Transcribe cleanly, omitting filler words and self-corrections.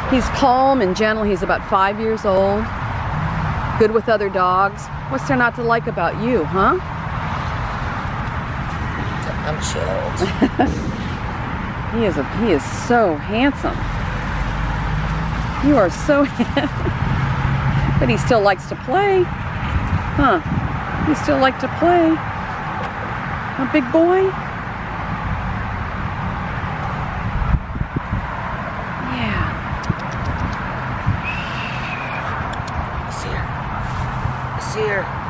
He's calm and gentle. He's about 5 years old. Good with other dogs. What's there not to like about you, huh? I'm chilled. He is so handsome. You are so handsome. But he still likes to play. Huh? You still like to play? A big boy? Yeah. See her.